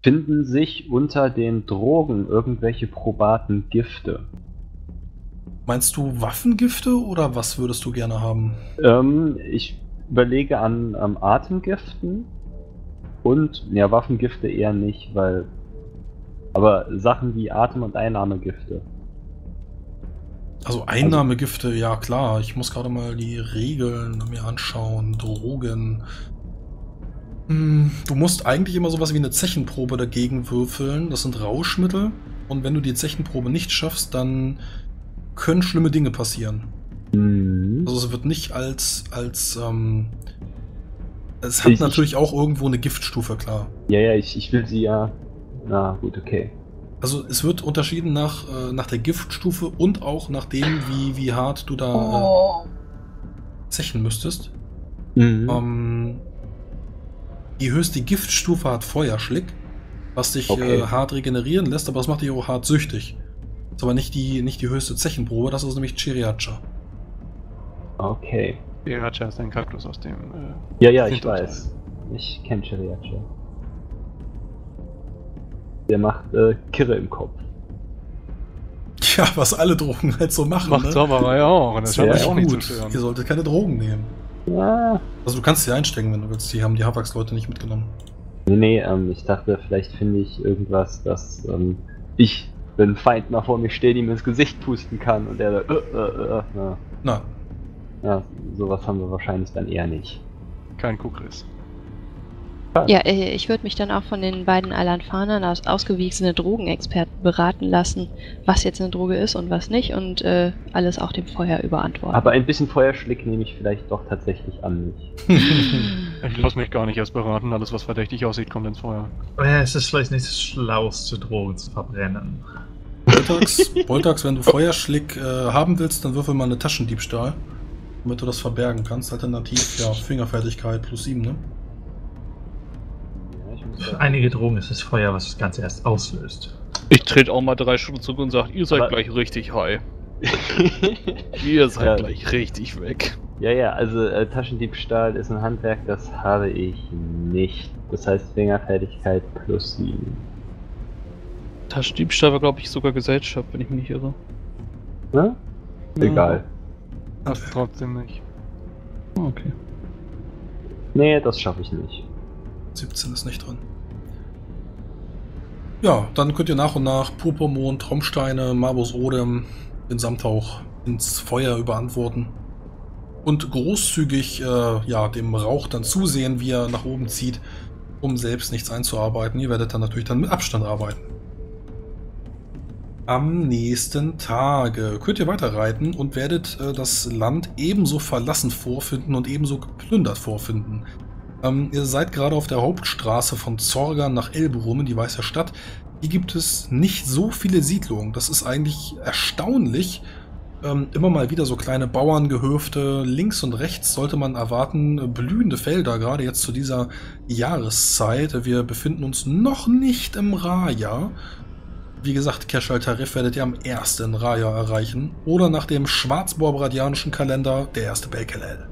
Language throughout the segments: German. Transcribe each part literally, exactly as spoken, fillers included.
Finden sich unter den Drogen irgendwelche probaten Gifte? Meinst du Waffengifte oder was würdest du gerne haben? Ähm, ich überlege an, an Atemgiften und, ja, Waffengifte eher nicht, weil, aber Sachen wie Atem- und Einnahmegifte. Also Einnahmegifte, ja klar. Ich muss gerade mal die Regeln mir anschauen. Drogen. Hm, du musst eigentlich immer sowas wie eine Zechenprobe dagegen würfeln. Das sind Rauschmittel. Und wenn du die Zechenprobe nicht schaffst, dann können schlimme Dinge passieren. Mhm. Also es wird nicht als, als, ähm, es hat Ich- natürlich auch irgendwo eine Giftstufe, klar. Ja, ja, ich, ich will sie ja. Na gut, okay. Also es wird unterschieden nach, äh, nach der Giftstufe und auch nach dem, wie, wie hart du da äh, zechen müsstest. Mhm. Ähm, die höchste Giftstufe hat Feuerschlick, was dich Okay. äh, hart regenerieren lässt, aber das macht dich auch hart süchtig. Ist aber nicht die, nicht die höchste Zechenprobe, das ist nämlich Chiriacha. Okay. Iracha ist ein Kaktus aus dem. Äh, Ja, ja, ich Sintotal. weiß. Ich kenne Chiriacha. Der macht äh, Kirre im Kopf. Ja, was alle Drogen halt so machen. Macht ne? Zauberei auch, und das Das scheint Ja, mich ist auch nicht zu gut. stören. Ihr solltet keine Drogen nehmen. Ja. Also du kannst sie einstecken, wenn du willst. Die haben die Havax-Leute nicht mitgenommen. Nee, nee, ähm, ich dachte, vielleicht finde ich irgendwas, das ähm, ich, wenn ein Feind mal vor mir steht, ihm ins Gesicht pusten kann und der da, äh, äh, äh, ja. Na, Ja, sowas haben wir wahrscheinlich dann eher nicht. Kein Kukris. Ja, äh, ich würde mich dann auch von den beiden Alanfanern als ausgewiesene Drogenexperten beraten lassen, was jetzt eine Droge ist und was nicht und äh, alles auch dem Feuer überantworten. Aber ein bisschen Feuerschlick nehme ich vielleicht doch tatsächlich an mich. Ich lasse mich gar nicht erst beraten, alles was verdächtig aussieht, kommt ins Feuer. Ja, es ist vielleicht nicht das Schlauste, Drogen zu verbrennen. Boltax, Boltax, wenn du Feuerschlick äh, haben willst, dann würfel mal eine Taschendiebstahl, damit du das verbergen kannst. Alternativ, ja, Fingerfertigkeit plus sieben, ne? Ja, ich muss Für da- einige Drogen ist es Feuer, was das Ganze erst auslöst. Ich trete auch mal drei Schritte zurück und sage, ihr seid Aber- gleich richtig high. Ihr seid Ja. gleich richtig weg. Ja, ja, also äh, Taschendiebstahl ist ein Handwerk, das habe ich nicht. Das heißt Fingerfertigkeit plus sieben. Taschendiebstahl war, glaube ich, sogar Gesellschaft, wenn ich mich nicht irre. Ne? Egal. Das trotzdem nicht. Ah, okay. Nee, das schaffe ich nicht. siebzehn ist nicht drin. Ja, dann könnt ihr nach und nach Purpurmond, Traumsteine, Marbus Odem, den Samtauch ins Feuer überantworten. Und großzügig äh, ja, dem Rauch dann zusehen, wie er nach oben zieht, um selbst nichts einzuarbeiten. Ihr werdet dann natürlich dann mit Abstand arbeiten. Am nächsten Tage könnt ihr weiterreiten und werdet äh, das Land ebenso verlassen vorfinden und ebenso geplündert vorfinden. Ähm, ihr seid gerade auf der Hauptstraße von Zorgan nach Elberum in die Weiße Stadt. Hier gibt es nicht so viele Siedlungen. Das ist eigentlich erstaunlich. Ähm, immer mal wieder so kleine Bauerngehöfte. Links und rechts sollte man erwarten, äh, blühende Felder, gerade jetzt zu dieser Jahreszeit. Wir befinden uns noch nicht im Raja. Wie gesagt, Keschal Tarif werdet ihr am ersten Raja erreichen. Oder nach dem schwarzborbradianischen Kalender der erste Belkelel.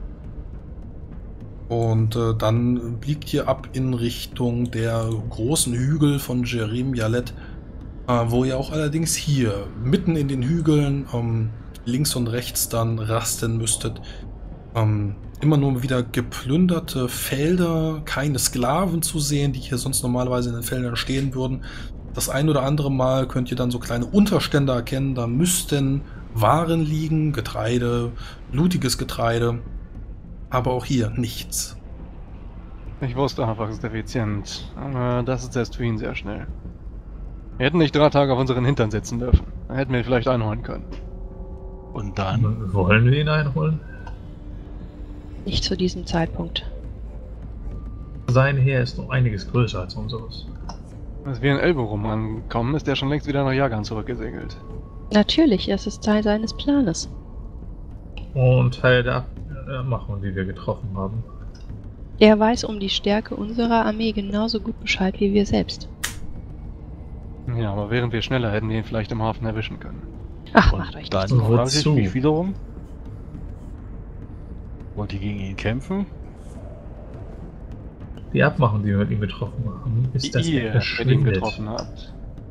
Und äh, dann biegt ihr ab in Richtung der großen Hügel von Jerim Yalet, äh, wo ihr auch allerdings hier mitten in den Hügeln ähm, links und rechts dann rasten müsstet. Ähm, immer nur wieder geplünderte Felder, keine Sklaven zu sehen, die hier sonst normalerweise in den Feldern stehen würden. Das ein oder andere Mal könnt ihr dann so kleine Unterstände erkennen, da müssten Waren liegen, Getreide, blutiges Getreide. Aber auch hier nichts. Ich wusste, Havax ist effizient, aber das ist erst für ihn sehr schnell. Wir hätten nicht drei Tage auf unseren Hintern setzen dürfen. Dann hätten wir ihn vielleicht einholen können. Und dann? Wollen wir ihn einholen? Nicht zu diesem Zeitpunkt. Sein Heer ist noch einiges größer als unseres. Als wir in Elberum ankommen, ist er schon längst wieder nach Jagan zurückgesegelt. Natürlich, es ist Teil seines Planes. Und Teil der Abmachung, die wir getroffen haben. Er weiß um die Stärke unserer Armee genauso gut Bescheid wie wir selbst. Ja, aber wären wir schneller, hätten wir ihn vielleicht im Hafen erwischen können. Ach, Und macht euch dann nicht so. frage ich Wozu? mich wiederum. Wollt ihr gegen ihn kämpfen? die Abmachung, die wir mit ihm getroffen haben, ist, dass Ihr er mit ihm verschwindet. getroffen habt.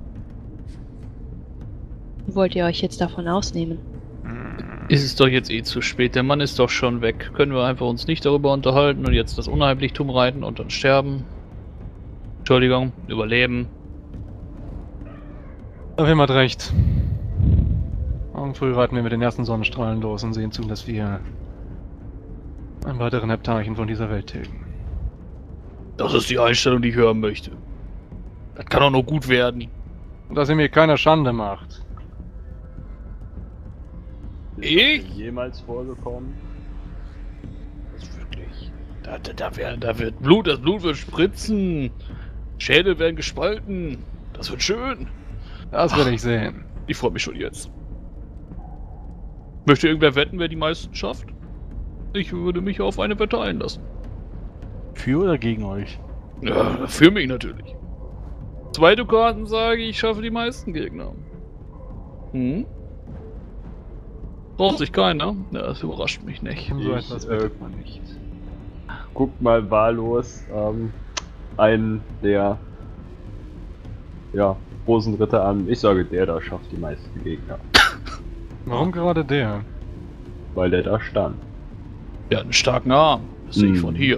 Wollt ihr euch jetzt davon ausnehmen? Ist es doch jetzt eh zu spät. Der Mann ist doch schon weg. Können wir einfach uns nicht darüber unterhalten und jetzt das Unheimlichtum reiten und dann sterben? Entschuldigung, überleben. Auf jeden Fall hat recht. Morgen früh reiten wir mit den ersten Sonnenstrahlen los und sehen zu, dass wir einen weiteren Heptarchen von dieser Welt tilgen. Das ist die Einstellung, die ich hören möchte. Das kann doch nur gut werden. Und dass ihr mir keine Schande macht. Ich? Jemals vorgekommen? Das ist wirklich. Da, da, da, wär, da wird Blut, das Blut wird spritzen. Schädel werden gespalten. Das wird schön. Das will ich sehen. Ich freue mich schon jetzt. Möchte irgendwer wetten, wer die meisten schafft? Ich würde mich auf eine Wette einlassen. Für oder gegen euch? Ja, für mich natürlich. Zwei Dukaten sage ich, ich schaffe die meisten Gegner. Hm? Braucht sich keiner? Ja, das überrascht mich nicht. So Ich, etwas äh, wird man nicht. Guck mal wahllos ähm, einen der ja, großen Ritter an. Ich sage, der da schafft die meisten Gegner. Warum gerade der? Weil der da stand. Der hat einen starken Arm. Das sehe ich Hm. von hier.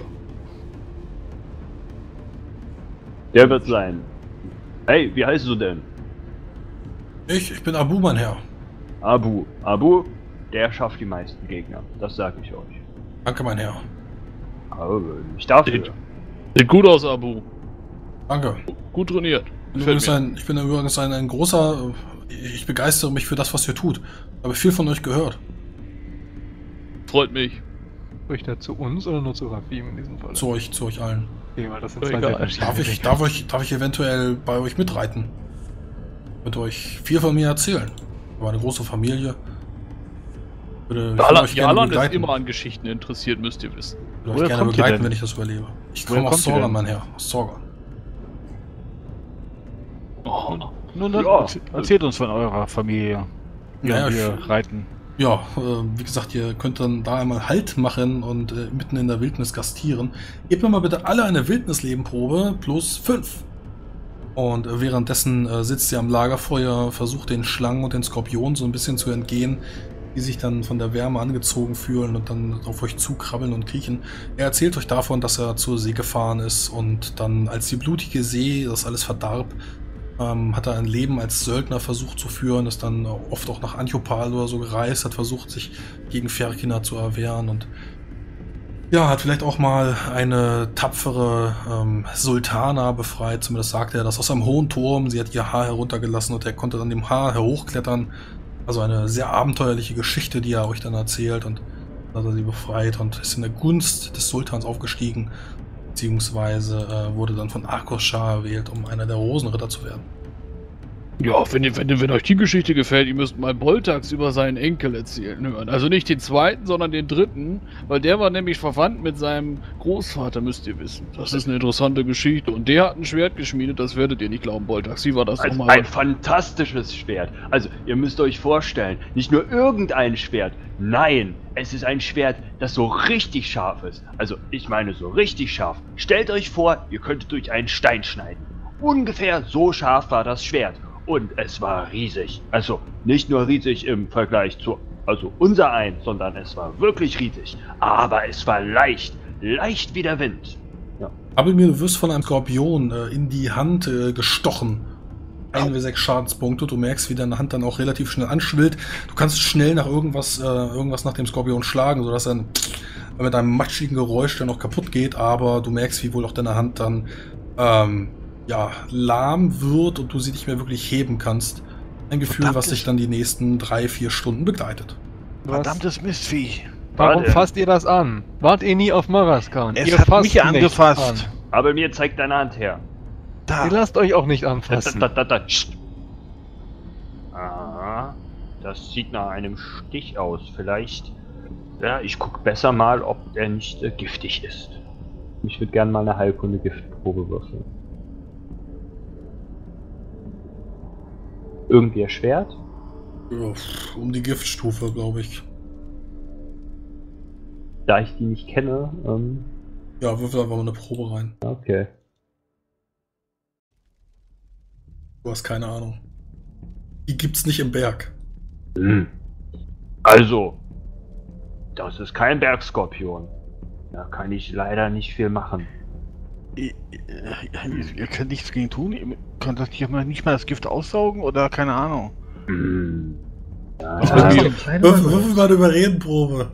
Der wird sein. Hey, wie heißt du denn? Ich, ich bin Abu, mein Herr. Abu. Abu, der schafft die meisten Gegner. Das sage ich euch. Danke, mein Herr. Aber nicht dafür. Sieht, sieht gut aus, Abu. Danke. Gut trainiert. Ich bin Gefällt übrigens mir. ein, ich bin übrigens ein, ein großer... Ich begeistere mich für das, was ihr tut. Ich habe viel von euch gehört. Freut mich. Spricht er zu uns oder nur zu Rafim in diesem Fall? Zu euch, zu euch allen. Okay, weil das sind Egal. zwei sehr verschiedene Darf ich, Dinge. darf ich, darf ich eventuell bei euch mitreiten? Mit euch viel von mir erzählen. Aber eine große Familie. Würde, ich würde Jalan, euch gerne Jalan ist begleiten. immer an Geschichten interessiert, müsst ihr wissen. Ich würde euch Woher gerne kommt ihr begleiten, denn? wenn ich das überlebe. Ich Woher komme aus kommt ihr Sorgan, denn? mein Herr. Aus Sorgan. Oh. Nun, dann Ja. erzäh- erzählt uns von eurer Familie. Ja, Ja, ich- wir reiten. Ja, äh, wie gesagt, ihr könnt dann da einmal Halt machen und äh, mitten in der Wildnis gastieren. Gebt mir mal bitte alle eine Wildnislebenprobe plus fünf. Und äh, währenddessen äh, sitzt ihr am Lagerfeuer, versucht den Schlangen und den Skorpionen so ein bisschen zu entgehen, die sich dann von der Wärme angezogen fühlen und dann auf euch zukrabbeln und kriechen. Er erzählt euch davon, dass er zur See gefahren ist und dann, als die blutige See das alles verdarb, ähm, hat er ein Leben als Söldner versucht zu führen, ist dann oft auch nach Antiopal oder so gereist, hat versucht, sich gegen Ferkina zu erwehren und ja, hat vielleicht auch mal eine tapfere ähm, Sultana befreit, zumindest sagte er das, aus einem hohen Turm. Sie hat ihr Haar heruntergelassen und er konnte dann dem Haar hochklettern. Also eine sehr abenteuerliche Geschichte, die er euch dann erzählt und hat er sie befreit und ist in der Gunst des Sultans aufgestiegen, beziehungsweise äh, wurde dann von Arkos Schah erwählt, um einer der Rosenritter zu werden. Ja, wenn, ihr- wenn, ihr- wenn euch die Geschichte gefällt, ihr müsst mal Boltax über seinen Enkel erzählen hören. Also nicht den zweiten, sondern den dritten, weil der war nämlich verwandt mit seinem Großvater, müsst ihr wissen. Das ist eine interessante Geschichte. Und der hat ein Schwert geschmiedet, das werdet ihr nicht glauben, Boltax. Wie war das Also nochmal? ein fantastisches Schwert. Also, ihr müsst euch vorstellen, nicht nur irgendein Schwert. Nein, es ist ein Schwert, das so richtig scharf ist. Also, ich meine so richtig scharf. Stellt euch vor, ihr könntet durch einen Stein schneiden. Ungefähr so scharf war das Schwert. Und es war riesig. Also, nicht nur riesig im Vergleich zu, also unser eins, sondern es war wirklich riesig. Aber es war leicht. Leicht wie der Wind. Ja. Aber mir, du wirst von einem Skorpion äh, in die Hand äh, gestochen. ein W sechs Schadenspunkte. Du merkst, wie deine Hand dann auch relativ schnell anschwillt. Du kannst schnell nach irgendwas, äh, irgendwas nach dem Skorpion schlagen, sodass er ein, mit einem matschigen Geräusch dann noch kaputt geht. Aber du merkst, wie wohl auch deine Hand dann ähm, ja, lahm wird und du sie nicht mehr wirklich heben kannst. Ein Gefühl, was Verdammtes- dich dann die nächsten drei, vier Stunden begleitet. Was? Verdammtes Mistvieh. Warum Warte. fasst ihr das an? Wart ihr nie auf Maraskan? Es ihr hat fasst mich nichts angefasst. Aber mir zeigt deine Hand her. Da. An. Ihr lasst euch auch nicht Da, anfassen. da, da, da. Psst. Aha, das sieht nach einem Stich aus. Vielleicht, ja, ich guck besser mal, ob er nicht äh, giftig ist. Ich würde gerne mal eine Heilkunde Giftprobe würfeln. Irgendwie erschwert? Ja, um die Giftstufe, glaube ich. Da ich die nicht kenne, ähm, Ja, würfel einfach mal eine Probe rein. Okay. Du hast keine Ahnung. Die gibt's nicht im Berg. Hm. Also, das ist kein Bergskorpion. Da kann ich leider nicht viel machen. Ihr, ihr, ihr könnt nichts gegen tun? Ihr könnt das nicht mal, nicht mal das Gift aussaugen oder keine Ahnung? Hm. Ja, Was ja, willst du ja. denn, kleine Würfel, Mann? würfel mal eine Überredenprobe.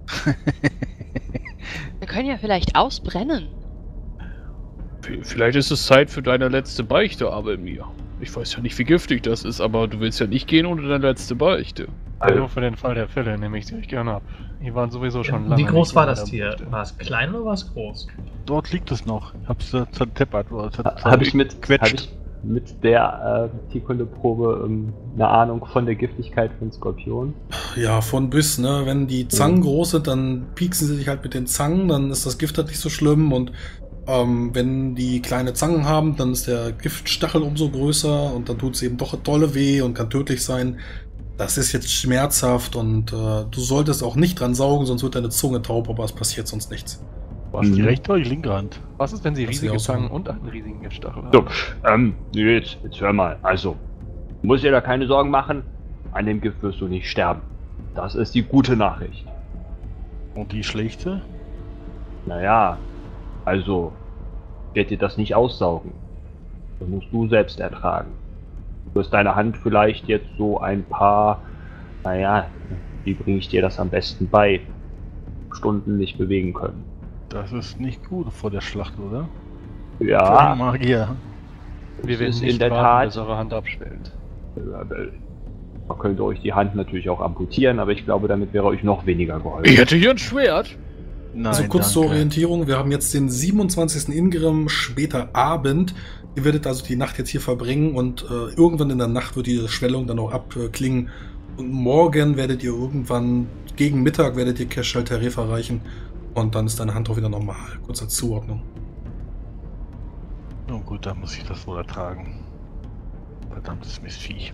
Wir können ja vielleicht ausbrennen. V- Vielleicht ist es Zeit für deine letzte Beichte, Abelmir. Ich weiß ja nicht, wie giftig das ist, aber du willst ja nicht gehen ohne deine letzte Beichte. Nur Also, für den Fall der Fälle nehme ich sie euch gerne ab. Die waren sowieso schon lange. Wie groß nicht war mehr das da Tier? Bräuchte. War es klein oder war es groß? Dort liegt es noch. Ich hab's äh, zerteppert oder zer- habe ich mit quetscht. hab ich mit der äh, Tierkundeprobe ähm, eine Ahnung von der Giftigkeit von Skorpionen? Ja, von bis, ne? Wenn die Zangen groß sind, dann pieksen sie sich halt mit den Zangen, dann ist das Gift halt nicht so schlimm und ähm, wenn die kleine Zangen haben, dann ist der Giftstachel umso größer und dann tut es eben doch dolle weh und kann tödlich sein. Das ist jetzt schmerzhaft und äh, du solltest auch nicht dran saugen, sonst wird deine Zunge taub, aber es passiert sonst nichts. Was, die Mhm. rechte oder die linke Hand? Was ist, wenn sie Das riesige sieht aus Zangen so. und einen riesigen Giftstachel haben? So, ähm, jetzt, jetzt hör mal. Also, du musst dir da keine Sorgen machen. An dem Gift wirst du nicht sterben. Das ist die gute Nachricht. Und die schlechte? Naja, also, wird dir das nicht aussaugen. Das musst du selbst ertragen. Du wirst deine Hand vielleicht jetzt so ein paar, naja, wie bringe ich dir das am besten bei? Stunden nicht bewegen können. Das ist nicht gut vor der Schlacht, oder? Für einen Ja, Magier. Wir es werden ist nicht in der warten, Tat. bis eure Hand abschwellt. Man könnte euch die Hand natürlich auch amputieren, aber ich glaube, damit wäre euch noch weniger geholfen. Ich hätte hier ein Schwert. Nein, Also kurz danke. zur Orientierung, wir haben jetzt den siebenundzwanzigsten Ingrim, später Abend. Ihr werdet also die Nacht jetzt hier verbringen und äh, irgendwann in der Nacht wird die Schwellung dann auch abklingen. Und morgen werdet ihr irgendwann, gegen Mittag werdet ihr Kesh Teref erreichen und dann ist deine Hand auch wieder normal. Kurz als Zuordnung. Oh gut, dann muss ich das wohl ertragen. Verdammtes Mistviech.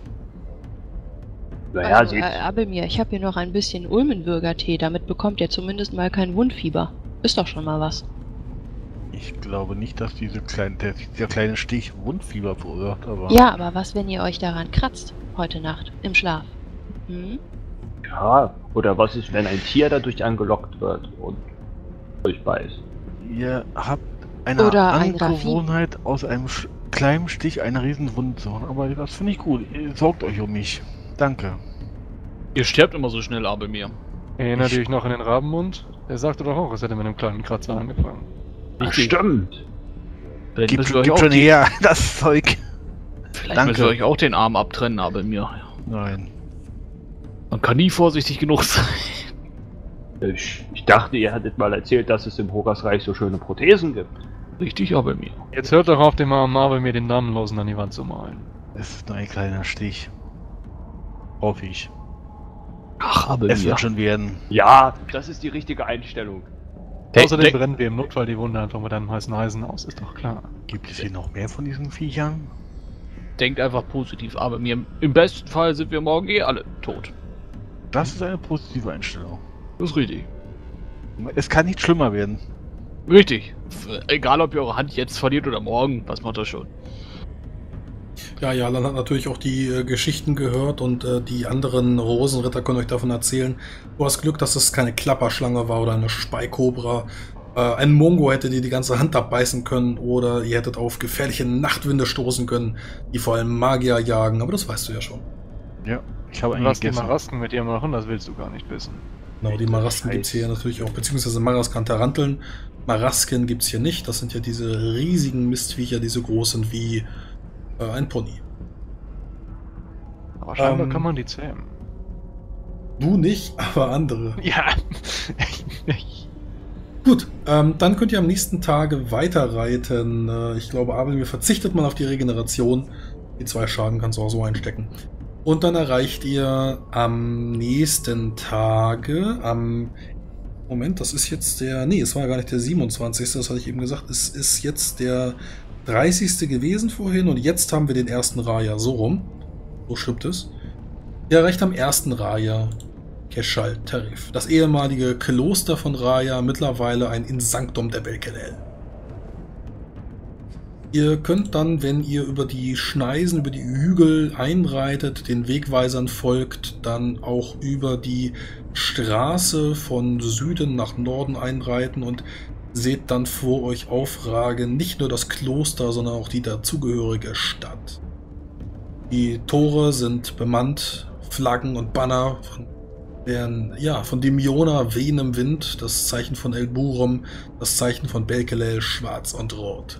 Naja, also, seht, äh, Abelmir, ich habe hier noch ein bisschen Ulmenwürger-Tee. Damit bekommt ihr zumindest mal kein Wundfieber. Ist doch schon mal was. Ich glaube nicht, dass diese kleine, der, der kleine Stich Wundfieber verursacht, aber... Ja, aber was, wenn ihr euch daran kratzt? Heute Nacht. Im Schlaf. Hm? ja, oder was ist, wenn ein Tier dadurch angelockt wird und euch beißt? Ihr habt eine Oder ein Angewohnheit aus einem sch- kleinen Stich einer riesen Wunde zu machen, aber das finde ich gut. Ihr sorgt euch um mich. Danke. Ihr sterbt immer so schnell, Abelmir. Erinnert ihr euch noch an den Rabenmund? Der sagte doch auch, es hätte mit einem kleinen Kratzer angefangen. Ach, stimmt. Vielleicht Gib, müsst ihr euch gib auch schon die- her, das Zeug. Vielleicht Danke. müsst ihr euch auch den Arm abtrennen, Abelmir. Nein. Man kann nie vorsichtig genug sein. Ich, ich dachte, ihr hattet mal erzählt, dass es im Hogasreich so schöne Prothesen gibt. Richtig, Abelmir. Jetzt hört doch auf, dem armen Abelmir den Namenlosen an die Wand zu malen. Es ist nur ein kleiner Stich. Hoffe ich. Ach, Es Abelmir. wird schon werden. Ja, das ist die richtige Einstellung. Hey, Außerdem denk- brennen wir im Notfall die Wunde einfach mit einem heißen Eisen aus, ist doch klar. Gibt es hier noch mehr von diesen Viechern? Denkt einfach positiv, Abelmir. Im besten Fall sind wir morgen eh alle tot. Das ist eine positive Einstellung. Das ist richtig. Es kann nicht schlimmer werden. Richtig. F- Egal, ob ihr eure Hand jetzt verliert oder morgen, was macht das schon? Ja, ja, Alan hat natürlich auch die äh, Geschichten gehört und äh, die anderen Rosenritter können euch davon erzählen. Du hast Glück, dass es keine Klapperschlange war oder eine Speikobra. Äh, ein Mongo hätte dir die ganze Hand abbeißen können oder ihr hättet auf gefährliche Nachtwinde stoßen können, die vor allem Magier jagen, aber das weißt du ja schon. Ja, ich habe Und einen was die gegessen. Marasken mit ihr machen, das willst du gar nicht wissen. Genau, die Marasken gibt es hier natürlich auch, beziehungsweise Maraskan-Taranteln. Marasken gibt es hier nicht, das sind ja diese riesigen Mistviecher, die so groß sind wie äh, ein Pony. Aber scheinbar Ähm. kann man die zähmen. Du nicht, aber andere. Ja. Gut, ähm, dann könnt ihr am nächsten Tage weiterreiten. Äh, ich glaube, Abelmir verzichtet mal auf die Regeneration. Die zwei Schaden kannst du auch so einstecken. Und dann erreicht ihr am nächsten Tage, am... Moment, das ist jetzt der... Nee, es war gar nicht der siebenundzwanzigste, das hatte ich eben gesagt. Es ist jetzt der dreißigste gewesen vorhin und jetzt haben wir den ersten Raya. So rum. So stimmt es. Ihr erreicht am ersten Raya. Keshal Tarif. Das ehemalige Kloster von Raya, mittlerweile ein Insanktum der Belkelel. Ihr könnt dann, wenn ihr über die Schneisen, über die Hügel einreitet, den Wegweisern folgt, dann auch über die Straße von Süden nach Norden einreiten und seht dann vor euch aufragen nicht nur das Kloster, sondern auch die dazugehörige Stadt. Die Tore sind bemannt, Flaggen und Banner von, deren, ja, von dem Jona wehen im Wind, das Zeichen von El Burum, das Zeichen von Belkelel, schwarz und rot.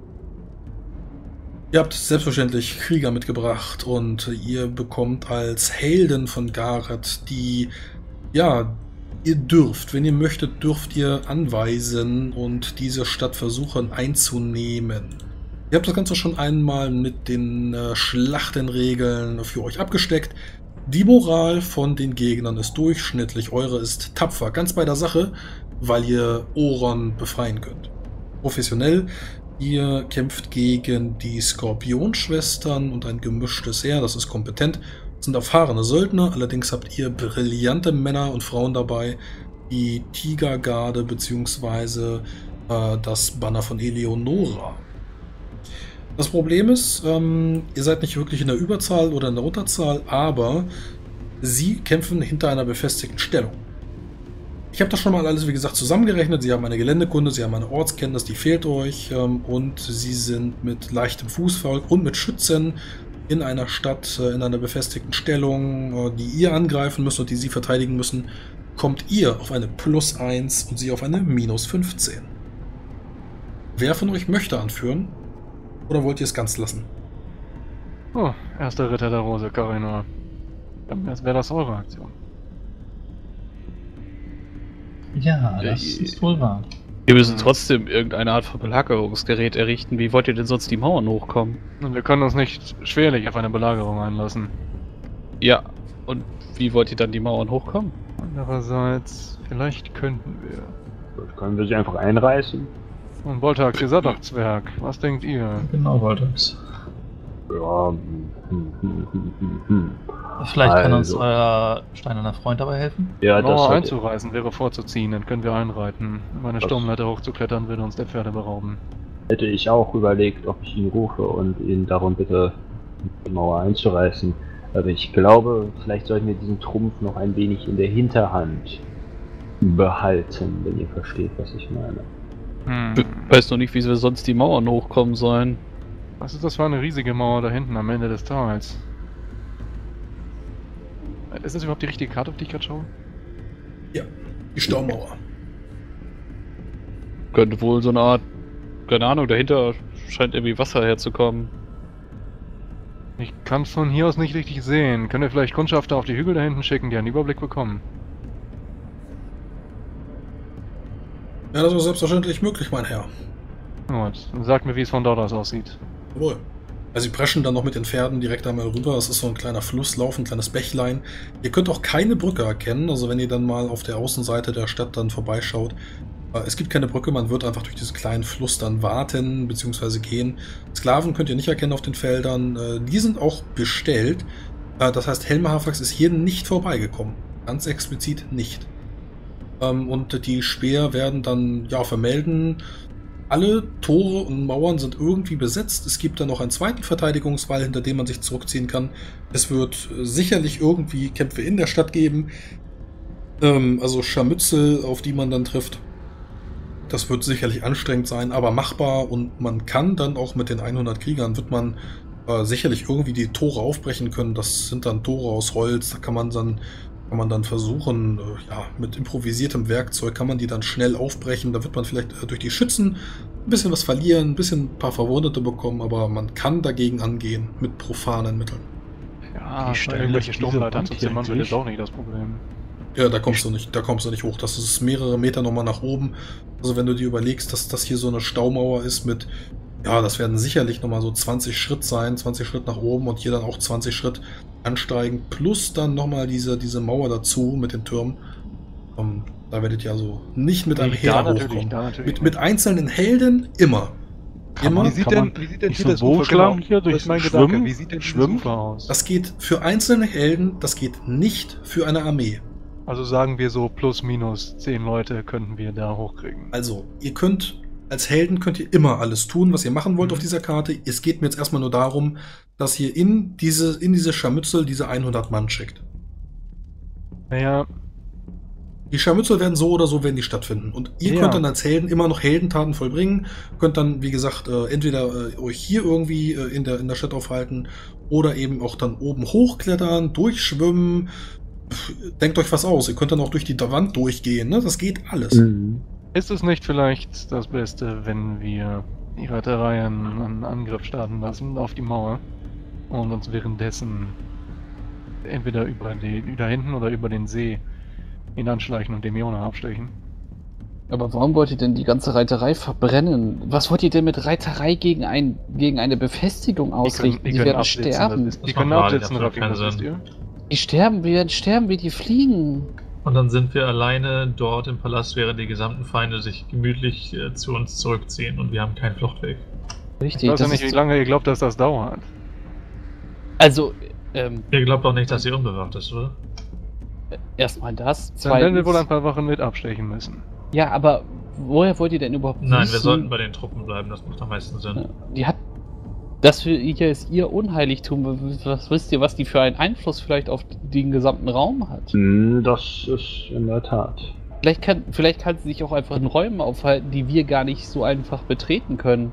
Ihr habt selbstverständlich Krieger mitgebracht und ihr bekommt als Helden von Gareth die, ja, ihr dürft, wenn ihr möchtet, dürft ihr anweisen und diese Stadt versuchen einzunehmen. Ihr habt das Ganze schon einmal mit den äh, Schlachtenregeln für euch abgesteckt. Die Moral von den Gegnern ist durchschnittlich, eure ist tapfer, ganz bei der Sache, weil ihr Oron befreien könnt. Professionell. Ihr kämpft gegen die Skorpionschwestern und ein gemischtes Heer, das ist kompetent. Das sind erfahrene Söldner, allerdings habt ihr brillante Männer und Frauen dabei, die Tigergarde bzw. Äh, das Banner von Eleonora. Das Problem ist, ähm, ihr seid nicht wirklich in der Überzahl oder in der Unterzahl, aber sie kämpfen hinter einer befestigten Stellung. Ich habe das schon mal alles, wie gesagt, zusammengerechnet. Sie haben eine Geländekunde, Sie haben eine Ortskenntnis, die fehlt euch. Ähm, und Sie sind mit leichtem Fußvolk und mit Schützen in einer Stadt, äh, in einer befestigten Stellung, äh, die ihr angreifen müsst und die Sie verteidigen müssen. Kommt ihr auf eine Plus eins und Sie auf eine Minus fünfzehn. Wer von euch möchte anführen? Oder wollt ihr es ganz lassen? Oh, erster Ritter der Rose, Karinor. Dann wäre das eure Aktion. Ja, Ja, das ich- ist wohl wahr. Wir müssen trotzdem irgendeine Art von Belagerungsgerät errichten. Wie wollt ihr denn sonst die Mauern hochkommen? Und wir können uns nicht schwerlich auf eine Belagerung einlassen. Ja, und wie wollt ihr dann die Mauern hochkommen? Andererseits, vielleicht könnten wir. Können wir sie einfach einreißen? Und Voltax, ihr seid doch Zwerg. Was denkt ihr? Genau, Voltax. Ja, hm, hm, hm, hm, hm, hm. Vielleicht kann uns Also. euer steinerner Freund dabei helfen. Ja, Mauer das hätte, einzureißen wäre vorzuziehen, dann können wir einreiten. Um eine Das- Sturmleiter hochzuklettern würde uns der Pferde berauben. hätte ich auch überlegt, ob ich ihn rufe und ihn darum bitte, die Mauer einzureißen. Aber ich glaube, vielleicht sollten wir diesen Trumpf noch ein wenig in der Hinterhand behalten, wenn ihr versteht, was ich meine. Hm. Ich weiß noch nicht, wie wir sonst die Mauern hochkommen sollen. Was ist das für eine riesige Mauer da hinten am Ende des Tals? Ist das überhaupt die richtige Karte, auf die ich gerade schaue? Ja, die Staumauer. Könnte wohl so eine Art, keine Ahnung, dahinter scheint irgendwie Wasser herzukommen. Ich kann es von hier aus nicht richtig sehen. Können wir vielleicht Kundschafter auf die Hügel da hinten schicken, die einen Überblick bekommen? Ja, das ist selbstverständlich möglich, mein Herr. Gut, dann sagt mir, wie es von dort aus aussieht. Jawohl. Also sie preschen dann noch mit den Pferden direkt einmal rüber. Das ist so ein kleiner Flusslauf, ein kleines Bächlein. Ihr könnt auch keine Brücke erkennen. Also wenn ihr dann mal auf der Außenseite der Stadt dann vorbeischaut. Äh, es gibt keine Brücke, man wird einfach durch diesen kleinen Fluss dann warten bzw. gehen. Sklaven könnt ihr nicht erkennen auf den Feldern. Äh, die sind auch bestellt. Äh, das heißt, Helme Hafax ist hier nicht vorbeigekommen. Ganz explizit nicht. Ähm, und die Speer werden dann ja vermelden. Alle Tore und Mauern sind irgendwie besetzt. Es gibt dann noch einen zweiten Verteidigungswall, hinter dem man sich zurückziehen kann. Es wird sicherlich irgendwie Kämpfe in der Stadt geben. Ähm, also Scharmützel, auf die man dann trifft. Das wird sicherlich anstrengend sein, aber machbar. Und man kann dann auch mit den hundert Kriegern, wird man äh, sicherlich irgendwie die Tore aufbrechen können. Das sind dann Tore aus Holz. Da kann man dann kann man dann versuchen, ja, mit improvisiertem Werkzeug kann man die dann schnell aufbrechen. Da wird man vielleicht durch die Schützen ein bisschen was verlieren, ein bisschen ein paar Verwundete bekommen, aber man kann dagegen angehen mit profanen Mitteln. Ja, Wie steil irgendwelche ist diese Sturmleiter Wand zu hier zimmern wird eigentlich? jetzt auch nicht das Problem. Ja, da kommst du nicht, da kommst du nicht hoch. Das ist mehrere Meter nochmal nach oben. Also wenn du dir überlegst, dass das hier so eine Staumauer ist mit, ja, das werden sicherlich nochmal so zwanzig Schritt sein, zwanzig Schritt nach oben und hier dann auch zwanzig Schritt ansteigen, plus dann nochmal diese, diese Mauer dazu mit den Türmen. Um, da werdet ihr also nicht mit einem Nee, Heer da natürlich, hochkommen. da natürlich Mit, mit einzelnen Helden immer. Immer. Wie sieht Kann denn, man wie sieht denn nicht hier so das Ufer Bogenschlagen genau? hier durch Das ist mein Schwimmen? Gedanke. Wie sieht denn Schwimmen? dieses Ufer aus? Das geht für einzelne Helden, das geht nicht für eine Armee. Also sagen wir so plus minus zehn Leute könnten wir da hochkriegen. Also, ihr könnt, als Helden könnt ihr immer alles tun, was ihr machen wollt Mhm. auf dieser Karte. Es geht mir jetzt erstmal nur darum, dass ihr in diese, in diese Scharmützel diese hundert Mann schickt. Naja, Die Scharmützel werden so oder so werden die stattfinden. Und ihr Ja. könnt dann als Helden immer noch Heldentaten vollbringen. Könnt dann, wie gesagt, äh, entweder äh, euch hier irgendwie äh, in der, in der Stadt aufhalten oder eben auch dann oben hochklettern, durchschwimmen. Pff, denkt euch was aus. Ihr könnt dann auch durch die Wand durchgehen. Ne? Das geht alles. Mhm. ist es nicht vielleicht das Beste, wenn wir die Reiterei einen, einen Angriff starten lassen auf die Mauer und uns währenddessen entweder über die, da hinten oder über den See hinanschleichen und Demione abstechen? Aber warum wollt ihr denn die ganze Reiterei verbrennen? Was wollt ihr denn mit Reiterei gegen, ein, gegen eine Befestigung ausrichten? Die, werden absitzen, sterben. das ist- Die Das können macht wahrlich absitzen, absolut Raffi, keinen das wisst Sinn. ihr. Die sterben, wir werden sterben, wie die fliegen. Und dann sind wir alleine dort im Palast, während die gesamten Feinde sich gemütlich äh, zu uns zurückziehen und wir haben keinen Fluchtweg. Richtig. Ich weiß ja das nicht, ist wie lange ihr glaubt, dass das dauert. Also, ähm, Ihr glaubt doch nicht, dass sie unbewacht ist, oder? erstmal das. Dann werden wir Zweitens, wohl ein paar Wochen mit abstechen müssen. ja, aber woher wollt ihr denn überhaupt Nein, wissen? wir sollten bei den Truppen bleiben, das macht am meisten Sinn. Ja, Die hat. Das für ihr ist ihr Unheiligtum. Was wisst ihr, was die für einen Einfluss vielleicht auf den gesamten Raum hat? Hm, Das ist in der Tat. Vielleicht kann, vielleicht kann sie sich auch einfach in Räumen aufhalten, die wir gar nicht so einfach betreten können.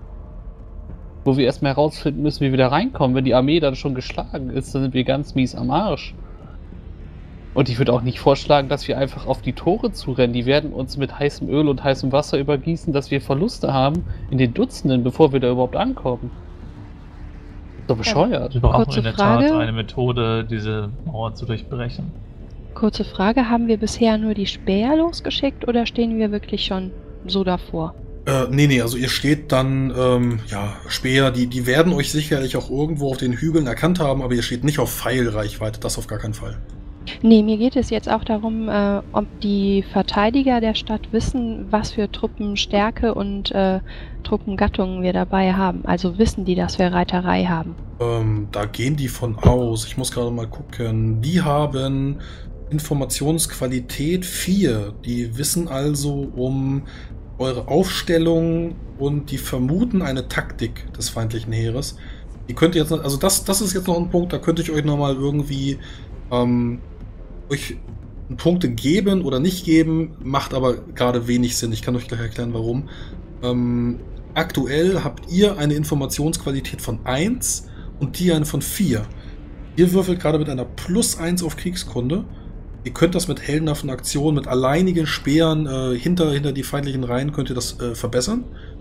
Wo wir erstmal herausfinden müssen, wie wir da reinkommen. Wenn die Armee dann schon geschlagen ist, dann sind wir ganz mies am Arsch. Und ich würde auch nicht vorschlagen, dass wir einfach auf die Tore zurennen. Die werden uns mit heißem Öl und heißem Wasser übergießen, dass wir Verluste haben in den Dutzenden, bevor wir da überhaupt ankommen. Doch bescheuert. Wir brauchen Kurze in der Frage. Tat eine Methode, diese Mauer zu durchbrechen. Kurze Frage, haben wir bisher nur die Späher losgeschickt oder stehen wir wirklich schon so davor? Äh, nee, nee, also ihr steht dann, ähm, ja, Speer, die, die werden euch sicherlich auch irgendwo auf den Hügeln erkannt haben, aber ihr steht nicht auf Pfeilreichweite, das auf gar keinen Fall. Nee, mir geht es jetzt auch darum, äh, ob die Verteidiger der Stadt wissen, was für Truppenstärke und äh, Truppengattungen wir dabei haben. Also wissen die, dass wir Reiterei haben. Ähm, da gehen die von aus. Ich muss gerade mal gucken. Die haben Informationsqualität vier. Die wissen also um eure Aufstellung und die vermuten eine Taktik des feindlichen Heeres. Die könnt ihr jetzt, noch- also das, das ist jetzt noch ein Punkt, da könnte ich euch nochmal irgendwie ähm, euch Punkte geben oder nicht geben, macht aber gerade wenig Sinn. Ich kann euch gleich erklären, warum. Ähm, aktuell habt ihr eine Informationsqualität von eins und die eine von vier. Ihr würfelt gerade mit einer plus eins auf Kriegskunde. Ihr könnt das mit heldenhaften Aktionen, mit alleinigen Speeren äh, hinter, hinter die feindlichen Reihen könnt ihr das äh, verbessern.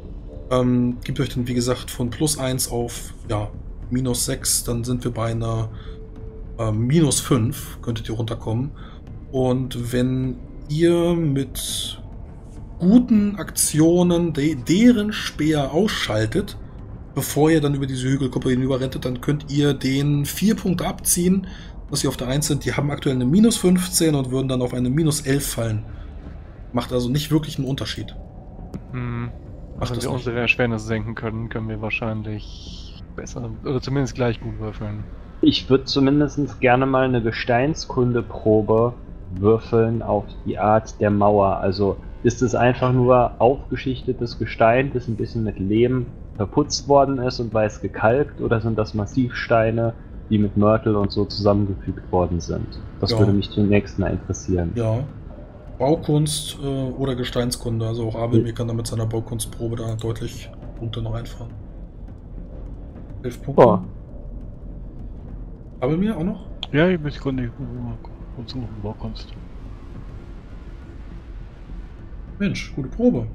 Ähm, gibt euch dann, wie gesagt, von plus eins auf ja, minus sechs, dann sind wir bei einer äh, minus fünf, könntet ihr runterkommen. Und wenn ihr mit guten Aktionen de deren Speer ausschaltet, bevor ihr dann über diese Hügelkuppe hinüberrentet, dann könnt ihr den vier Punkte abziehen, dass sie auf der eins sind. Die haben aktuell eine minus fünfzehn und würden dann auf eine minus elf fallen. Macht also nicht wirklich einen Unterschied. Hm. Macht Wenn das wir nicht. unsere Erschwernis senken können, können wir wahrscheinlich besser oder zumindest gleich gut würfeln. Ich würde zumindest gerne mal eine Gesteinskundeprobe würfeln auf die Art der Mauer. Also ist es einfach nur aufgeschichtetes Gestein, das ein bisschen mit Lehm verputzt worden ist und weiß gekalkt, oder sind das Massivsteine, die mit Mörtel und so zusammengefügt worden sind? Das Ja. würde mich zunächst mal interessieren. Ja. Baukunst äh, oder Gesteinskunde. Also auch Abel mir kann da mit seiner Baukunstprobe da deutlich Punkte noch einfahren. elf Punkte. Ja. Abel mir auch noch? Ja, ich möchte gerade kurz noch Baukunst. Mensch, gute Probe.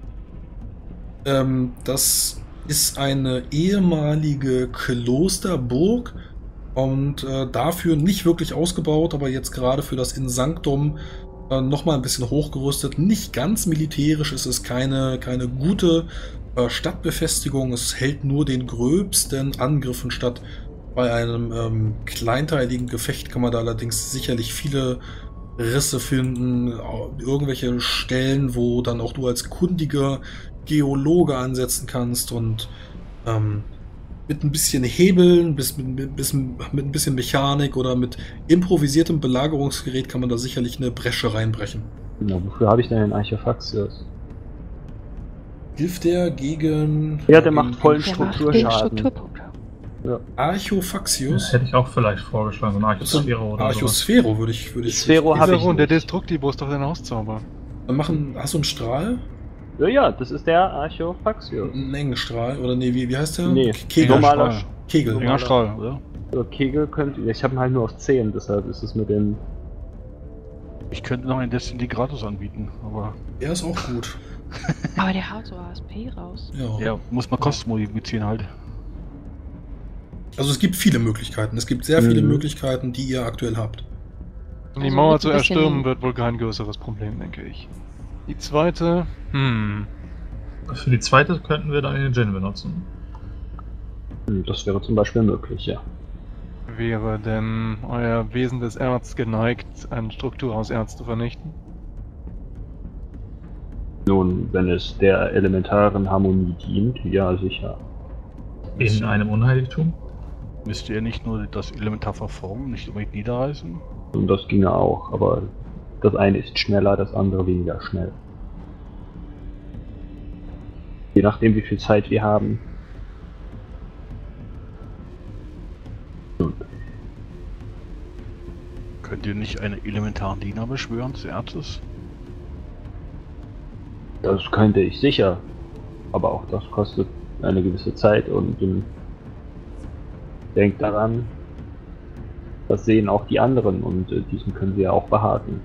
Ähm, das ist eine ehemalige Klosterburg und äh, dafür nicht wirklich ausgebaut, aber jetzt gerade für das Insanktum äh, nochmal ein bisschen hochgerüstet. Nicht ganz militärisch, es ist keine, keine gute äh, Stadtbefestigung, es hält nur den gröbsten Angriffen statt. Bei einem ähm, kleinteiligen Gefecht kann man da allerdings sicherlich viele Risse finden, irgendwelche Stellen, wo dann auch du als kundiger Geologe ansetzen kannst und ähm, mit ein bisschen Hebeln, bis, mit, mit, bis, mit ein bisschen Mechanik oder mit improvisiertem Belagerungsgerät kann man da sicherlich eine Bresche reinbrechen. Na, wofür habe ich denn den Archophaxius? Hilft der gegen... Ja, der gegen- macht vollen Der macht Strukturschaden. den Strukturpunkt. Das Archophaxius? hätte ich auch vielleicht vorgeschlagen, so eine Archosphäre oder sowas. Archosphäro würde ich... Würde ich Sphäro hab Dieser ich Rund, der nicht. Destructivo ist doch dein Hauszauber. Dann machen... Hast du einen Strahl? Ja, ja, das ist der Archophaxius. Einen engen Strahl? Oder nee, wie, wie heißt der? Nee, Kegel. normaler Strahl. Kegel. Enger Strahl, oder? Also Kegel könnte. Ich habe ihn halt nur auf zehn, deshalb ist es mit den. Ich könnte noch ein Destiny gratis anbieten, aber Der ist auch gut. Aber der haut so A S P raus. Ja. ja, muss man Kosten modifizieren halt. Also es gibt viele Möglichkeiten. Es gibt sehr viele Mhm. Möglichkeiten, die ihr aktuell habt. Die Also Mauer mit zu ein bisschen- erstürmen wird wohl kein größeres Problem, denke ich. Die zweite, hm, Für die zweite könnten wir dann den Djinn benutzen. Hm, Das wäre zum Beispiel möglich, ja. wäre denn euer Wesen des Erz geneigt, eine Struktur aus Erz zu vernichten? Nun, wenn es der elementaren Harmonie dient, ja sicher. In einem Unheiligtum. Müsste er nicht nur das Elementar verformen, nicht unbedingt niederreißen? Und das ginge auch, aber das eine ist schneller, das andere weniger schnell. Je nachdem, wie viel Zeit wir haben. Nun, Könnt ihr nicht einen elementaren Diener beschwören des Erzes? das könnte ich sicher, aber auch das kostet eine gewisse Zeit und ähm, denkt daran, das sehen auch die anderen und äh, diesen können wir auch behaken.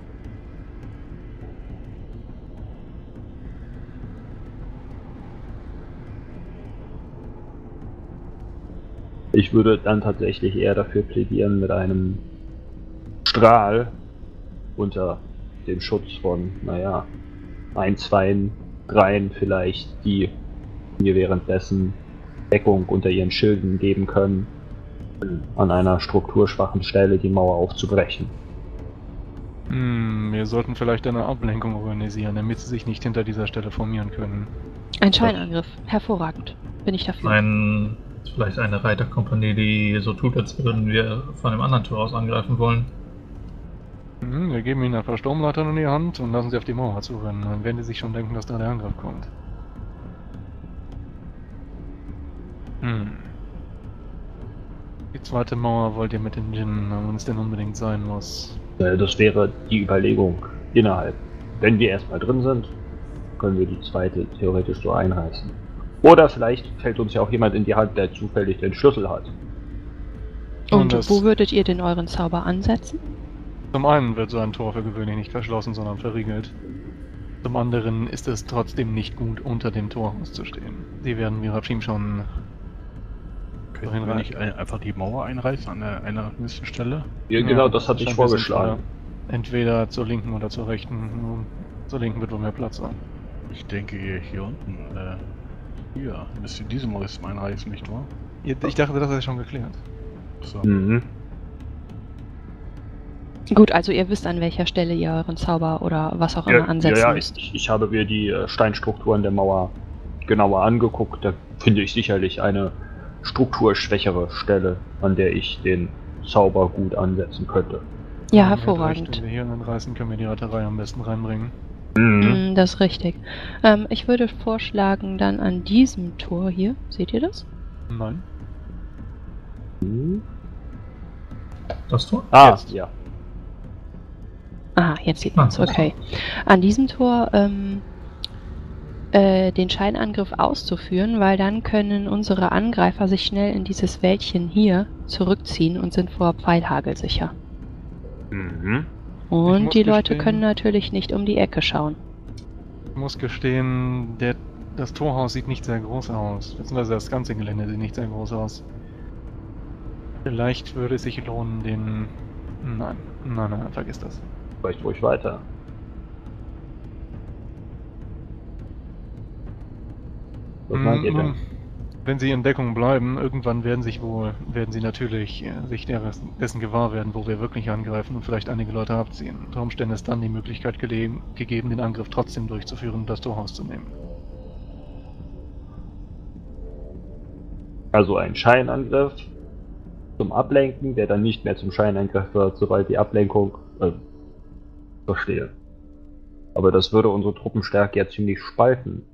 Ich würde dann tatsächlich eher dafür plädieren, mit einem Strahl unter dem Schutz von, naja, ein, zwei, dreien vielleicht, die mir währenddessen Deckung unter ihren Schilden geben können, an einer strukturschwachen Stelle die Mauer aufzubrechen. Hm, wir sollten vielleicht eine Ablenkung organisieren, damit sie sich nicht hinter dieser Stelle formieren können. Ein Scheinangriff. Hervorragend. Bin ich dafür. Ein, vielleicht eine Reiterkompanie, die so tut, als würden wir von dem anderen Tor aus angreifen wollen. Hm, wir geben ihnen ein paar Sturmleitern in die Hand und lassen sie auf die Mauer zurennen. Dann werden die sich schon denken, dass da der Angriff kommt. Hm. Die zweite Mauer wollt ihr mit den Djinn, wenn es denn unbedingt sein muss. Äh, Das wäre die Überlegung innerhalb. Wenn wir erstmal drin sind, können wir die zweite theoretisch so einreißen. Oder vielleicht fällt uns ja auch jemand in die Hand, der zufällig den Schlüssel hat. Und das- wo würdet ihr den euren Zauber ansetzen? Zum einen wird so ein Tor für gewöhnlich nicht verschlossen, sondern verriegelt. Zum anderen ist es trotzdem nicht gut, unter dem Torhaus zu stehen. Die werden Mirabschim schon... Können Wohin wir rein? nicht ein, einfach die Mauer einreißen an einer, einer gewissen Stelle? Ja, genau, das hatte ich scheint ein bisschen vorgeschlagen. schwer. Entweder zur linken oder zur rechten. Nun, zur linken wird wohl mehr Platz sein. Ich denke hier, hier unten, äh, hier, müsst ihr diese Mauer einreißen, nicht wahr? Ich dachte, das ist schon geklärt. So. Mhm. Gut, also ihr wisst, an welcher Stelle ihr euren Zauber oder was auch Ja, immer ansetzen ja, ja, müsst. ich, ich habe mir die äh, Steinstrukturen der Mauer genauer angeguckt. Da finde ich sicherlich eine strukturschwächere Stelle, an der ich den Zauber gut ansetzen könnte. Ja, Wenn hervorragend. wir hier anreißen, können wir die Reiterei am besten reinbringen. Mhm. Mm, das ist richtig. Ähm, ich würde vorschlagen, dann an diesem Tor hier, seht ihr das? Nein. Mhm. Das Tor? Ah, Jetzt. ja. Aha, jetzt sieht Ah, man es, okay. An diesem Tor ähm, äh, den Scheinangriff auszuführen, weil dann können unsere Angreifer sich schnell in dieses Wäldchen hier zurückziehen und sind vor Pfeilhagel sicher. Mhm. Und muss die Leute gestehen- können natürlich nicht um die Ecke schauen. Ich muss gestehen, der, das Torhaus sieht nicht sehr groß aus. Beziehungsweise das ganze Gelände sieht nicht sehr groß aus. Vielleicht würde es sich lohnen, den... Nein, nein, nein, vergiss das. Vielleicht ruhig weiter. Was meint ihr Mm, denn? nun, Wenn sie in Deckung bleiben, irgendwann werden sich wohl, werden sie natürlich äh, sich deres- dessen gewahr werden, wo wir wirklich angreifen und vielleicht einige Leute abziehen. Unter Umständen ist dann die Möglichkeit gele- gegeben, den Angriff trotzdem durchzuführen und das Torhaus zu nehmen. Also ein Scheinangriff zum Ablenken, der dann nicht mehr zum Scheinangriff wird, sobald die Ablenkung... Äh, verstehe. Aber das würde unsere Truppenstärke ja ziemlich spalten.